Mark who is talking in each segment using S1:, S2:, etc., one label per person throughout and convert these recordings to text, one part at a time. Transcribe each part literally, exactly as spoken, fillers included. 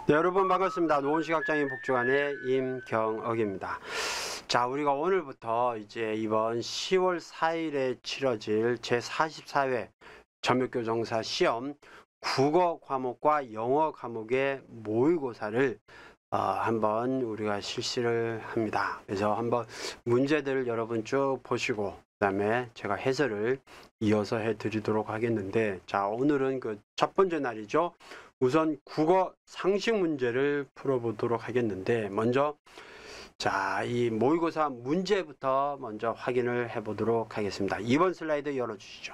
S1: 네, 여러분 반갑습니다. 노원시각장애인 복지관의 임경억입니다. 자, 우리가 오늘부터 이제 이번 시월 사일에 치러질 제사십사 회 점유교정사 시험 국어 과목과 영어 과목의 모의고사를 어, 한번 우리가 실시를 합니다. 그래서 한번 문제들을 여러분 쭉 보시고 그 다음에 제가 해설을 이어서 해드리도록 하겠는데, 자, 오늘은 그 첫 번째 날이죠. 우선 국어 상식 문제를 풀어보도록 하겠는데, 먼저 자, 이 모의고사 문제부터 먼저 확인을 해보도록 하겠습니다. 이 번 슬라이드 열어주시죠.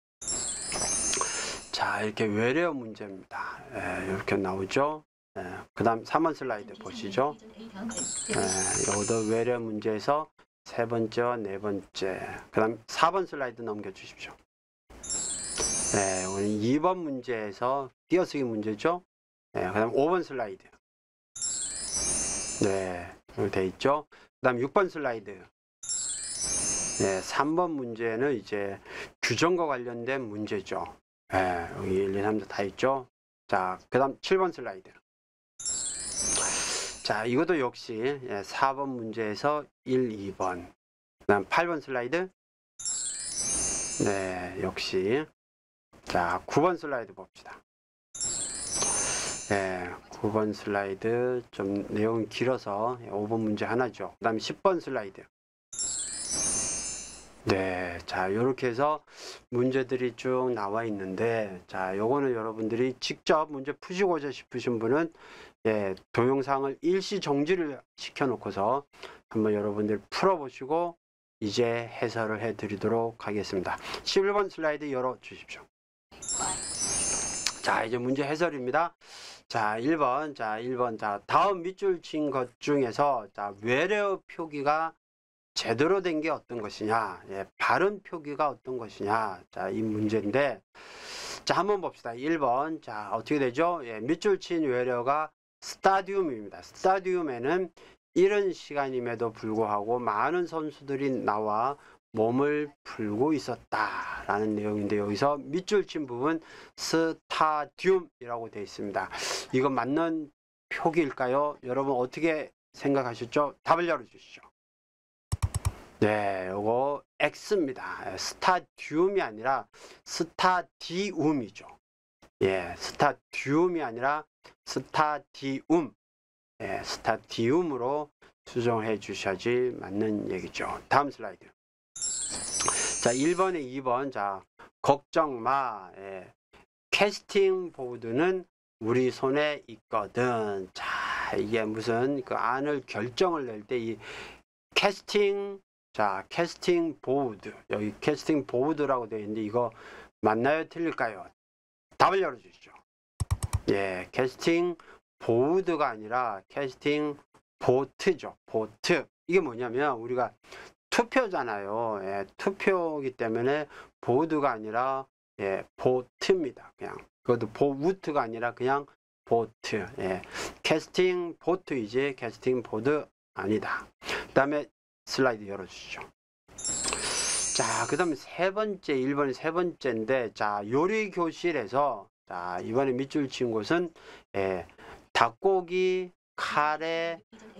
S1: 자, 이렇게 외래어 문제입니다. 예, 이렇게 나오죠. 예, 그 다음 삼 번 슬라이드 보시죠. 예, 여기도 외래어 문제에서 세 번째와 네 번째, 그 다음 사 번 슬라이드 넘겨주십시오. 네, 오늘 이 번 문제에서 띄어쓰기 문제죠. 네, 그 다음 오 번 슬라이드. 네, 여기 돼 있죠. 그 다음 육 번 슬라이드. 네, 삼 번 문제는 이제 규정과 관련된 문제죠. 네, 여기 일, 이, 삼, 사 다 있죠. 자, 그 다음 칠 번 슬라이드. 자, 이것도 역시 사 번 문제에서 일, 이 번. 그 다음 팔 번 슬라이드. 네, 역시. 자, 구 번 슬라이드 봅시다. 네, 구 번 슬라이드 좀 내용이 길어서 오 번 문제 하나죠. 그 다음에 십 번 슬라이드. 네, 자, 이렇게 해서 문제들이 쭉 나와 있는데, 자, 요거는 여러분들이 직접 문제 푸시고자 싶으신 분은 예, 동영상을 일시 정지를 시켜놓고서 한번 여러분들 풀어보시고 이제 해설을 해드리도록 하겠습니다. 십일 번 슬라이드 열어주십시오. 자, 이제 문제 해설입니다. 자, 일 번. 자, 일 번. 자, 다음 밑줄 친 것 중에서 자, 외래어 표기가 제대로 된 게 어떤 것이냐, 예, 발음 표기가 어떤 것이냐. 자, 이 문제인데, 자, 한번 봅시다. 일 번. 자, 어떻게 되죠? 예, 밑줄 친 외래어가 스타디움입니다. 스타디움에는 이른 시간임에도 불구하고 많은 선수들이 나와 몸을 풀고 있었다라는 내용인데, 여기서 밑줄 친 부분 스타디움이라고 되어 있습니다. 이거 맞는 표기일까요? 여러분 어떻게 생각하셨죠? 답을 열어주시죠. 네, 요거 X입니다. 스타디움이 아니라 스타디움이죠. 예, 스타디움이 아니라 스타디움. 예, 스타디움으로 수정해 주셔야지 맞는 얘기죠. 다음 슬라이드. 자, 일 번에 이 번. 자, 걱정 마. 예, 캐스팅 보드는 우리 손에 있거든. 자, 이게 무슨 그 안을 결정을 낼 때 이 캐스팅, 자, 캐스팅 보드. 여기 캐스팅 보드라고 되어 있는데 이거 맞나요? 틀릴까요? 답을 열어주시죠. 예, 캐스팅 보드가 아니라 캐스팅 보트죠. 보트. 이게 뭐냐면 우리가 투표잖아요. 예, 투표이기 때문에 보드가 아니라 예, 보트입니다. 그냥 그것도 보우트가 아니라 그냥 보트. 예, 캐스팅 보트이지 캐스팅 보드 아니다. 그 다음에 슬라이드 열어주시죠. 자, 그 다음에 세 번째, 일 번이 세 번째인데, 자, 요리 교실에서 자, 이번에 밑줄 친 곳은 예, 닭고기 카레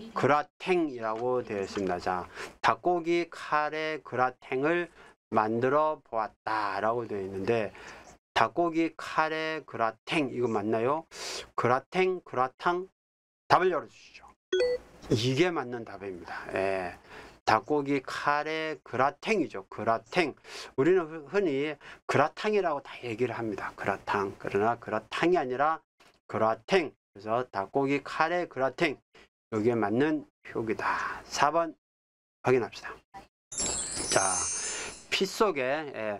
S1: 그라탱이라고 되어 있습니다. 자, 닭고기 카레 그라탱을 만들어 보았다라고 되어 있는데, 닭고기 카레 그라탱 이거 맞나요? 그라탱, 그라탕? 답을 열어주시죠. 이게 맞는 답입니다. 예. 닭고기 카레 그라탱이죠. 그라탱. 우리는 흔히 그라탕이라고 다 얘기를 합니다. 그라탕. 그러나 그라탕이 아니라 그라탱. 그래서 닭고기 카레 그라탱. 여기에 맞는 표기다. 사 번 확인합시다. 자, 피 속에 예,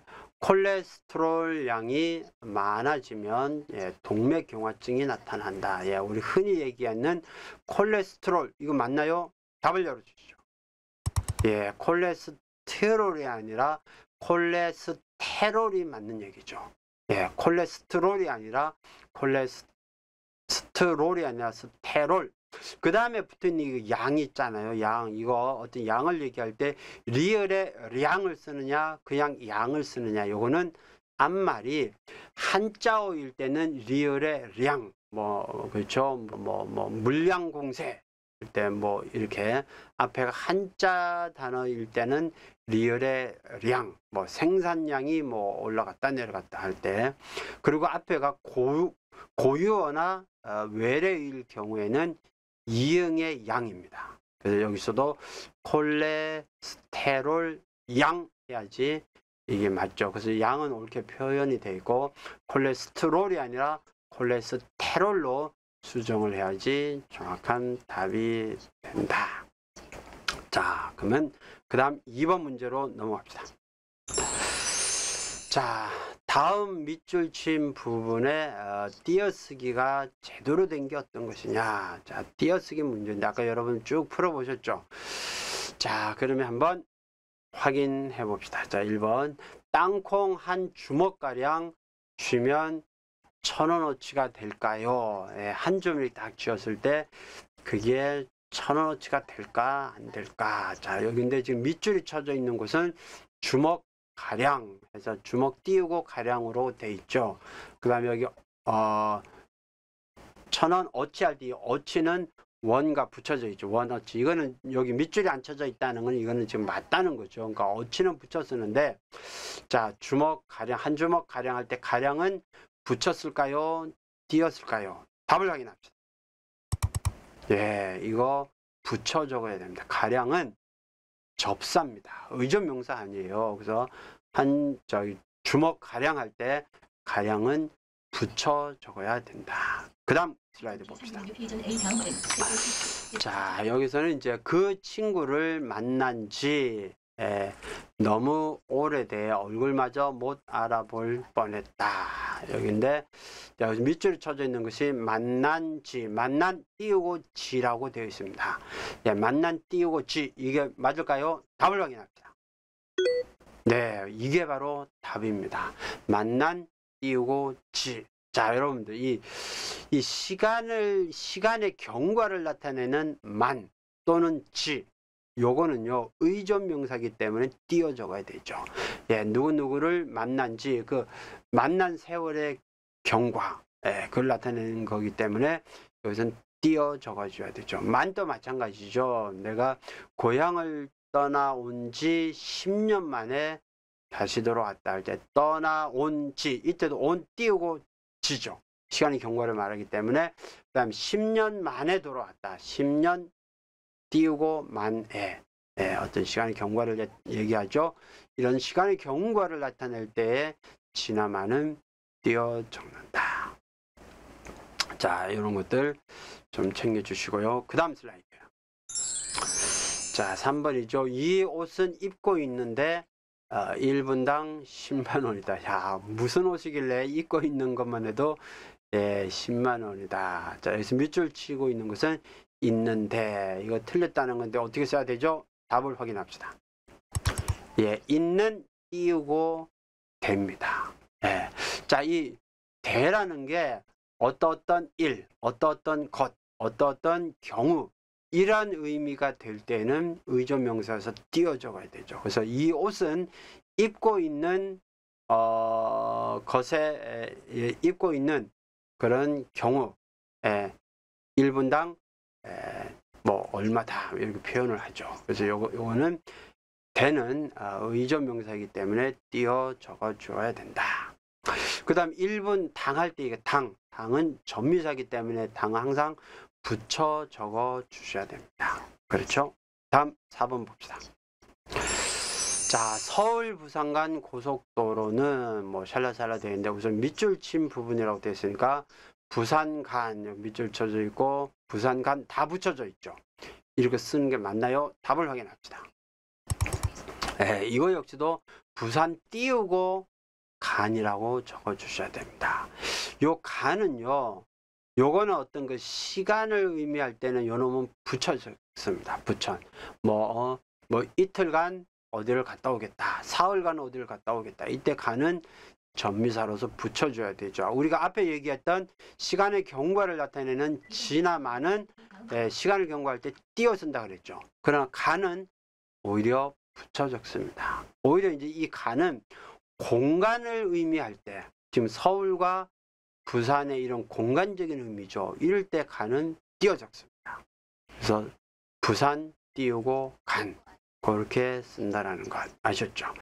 S1: 콜레스테롤 양이 많아지면 예, 동맥경화증이 나타난다. 예, 우리 흔히 얘기하는 콜레스테롤 이거 맞나요? 답을 열어주시죠. 예, 콜레스테롤이 아니라 콜레스테롤이 맞는 얘기죠. 예, 콜레스테롤이 아니라 콜레스테롤이 아니라 스테롤. 그 다음에 붙은 이 양이 있잖아요. 양. 이거 어떤 양을 얘기할 때 리을의 량을 쓰느냐 그냥 양을 쓰느냐, 요거는 앞말이 한자어일 때는 리을의 량, 뭐 그렇죠. 뭐 뭐 물량공세 때 뭐 이렇게 앞에가 한자 단어일 때는 리을의 량, 뭐 생산량이 뭐 올라갔다 내려갔다 할 때, 그리고 앞에가 고유, 고유어나 어, 외래일 경우에는 이응의 양입니다. 그래서 여기서도 콜레스테롤 양 해야지 이게 맞죠. 그래서 양은 옳게 표현이 되어 있고 콜레스테롤이 아니라 콜레스테롤로 수정을 해야지 정확한 답이 된다. 자, 그러면 그 다음 이 번 문제로 넘어갑시다. 자, 다음 밑줄 친 부분에 어, 띄어쓰기가 제대로 된 게 어떤 것이냐. 자, 띄어쓰기 문제인데 아까 여러분 쭉 풀어보셨죠. 자, 그러면 한번 확인해 봅시다. 자, 일 번 땅콩 한 주먹가량 쥐면 천 원어치가 될까요? 예, 한 점을 딱 쥐었을 때 그게 천 원어치가 될까 안 될까? 자, 여기인데 지금 밑줄이 쳐져 있는 곳은 주먹 가량 해서 주먹 띄우고 가량으로 돼 있죠. 그 다음에 여기 어, 천 원 어치 할 때 어치는 원과 붙여져 있죠. 원어치. 이거는 여기 밑줄이 안 쳐져 있다는 건 이거는 지금 맞다는 거죠. 그러니까 어치는 붙여 쓰는데, 자, 주먹 가량, 한 주먹 가량 할 때 가량은 붙였을까요? 띄었을까요? 답을 확인합시다. 예, 이거 붙여 적어야 됩니다. 가량은 접사입니다. 의존명사 아니에요. 그래서 한 저기 주먹 가량 할 때 가량은 붙여 적어야 된다. 그 다음 슬라이드 봅시다. 자, 여기서는 이제 그 친구를 만난 지 예, 너무 오래돼 얼굴마저 못 알아볼 뻔했다. 여기인데 여기 밑줄이 쳐져 있는 것이 만난 지, 만난 띄우고 지라고 되어 있습니다. 예, 만난 띄우고 지, 이게 맞을까요? 답을 확인합시다. 네, 이게 바로 답입니다. 만난 띄우고 지. 자, 여러분들 이, 이 시간을 시간의 경과를 나타내는 만 또는 지, 요거는요 의존 명사기 때문에 띄어 적어야 되죠. 예, 누구 누구를 만난지 그 만난 세월의 경과, 예, 그걸 나타내는 거기 때문에 여기서는 띄어 적어줘야 되죠. 만도 마찬가지죠. 내가 고향을 떠나온 지 십 년 만에 다시 돌아왔다 할 때 떠나온 지, 이때도 온 띄우고 지죠. 시간의 경과를 말하기 때문에. 그 다음 십 년 만에 돌아왔다. 십 년 띄우고 만에, 예, 어떤 시간의 경과를 얘기하죠. 이런 시간의 경과를 나타낼 때에 지나만은 띄어 적는다. 자, 이런 것들 좀 챙겨주시고요. 그 다음 슬라이드요. 자, 삼 번이죠. 이 옷은 입고 있는데 어, 일 분당 십만 원이다. 야, 무슨 옷이길래 입고 있는 것만 해도 예, 십만 원이다. 자, 여기서 밑줄 치고 있는 것은 있는데, 이거 틀렸다는 건데 어떻게 써야 되죠? 답을 확인합시다. 예, 있는 띄우고 됩니다. 예. 자, 이 대라는 게 어떠어떤 일, 어떠어떤 것, 어떠어떤 경우, 이런 의미가 될 때는 의존명사에서 띄어 적어야 되죠. 그래서 이 옷은 입고 있는 어, 것에 예, 입고 있는 그런 경우, 예, 일 분당 예, 뭐 얼마다 이렇게 표현을 하죠. 그래서 요거, 요거는 되는 어, 의존명사이기 때문에 띄어 적어 줘야 된다. 그 다음 일 분 당 할 때 이게 당, 당은 전미사이기 때문에 당은 항상 붙여 적어 주셔야 됩니다. 그렇죠? 다음 사 번 봅시다. 자, 서울 부산 간 고속도로는 뭐 샬라샬라 되어 있는데 우선 밑줄 친 부분이라고 되어 있으니까 부산 간 밑줄 쳐져 있고 부산 간 다 붙여져 있죠. 이렇게 쓰는 게 맞나요? 답을 확인합시다. 네, 이거 역시도 부산 띄우고 간이라고 적어 주셔야 됩니다. 요 간은요, 요거는 어떤 그 시간을 의미할 때는 요 놈은 붙여 적습니다. 붙여. 뭐, 어, 뭐 이틀간 어디를 갔다 오겠다. 사흘간 어디를 갔다 오겠다. 이때 간은 전미사로서 붙여줘야 되죠. 우리가 앞에 얘기했던 시간의 경과를 나타내는 지나 만은 예, 시간을 경과할 때 띄어 쓴다 그랬죠. 그러나 간은 오히려 붙여 적습니다. 오히려 이제 이 간은 공간을 의미할 때, 지금 서울과 부산의 이런 공간적인 의미죠. 이럴 때 간은 띄어 적습니다. 그래서 부산 띄우고 간 그렇게 쓴다라는 것 아셨죠?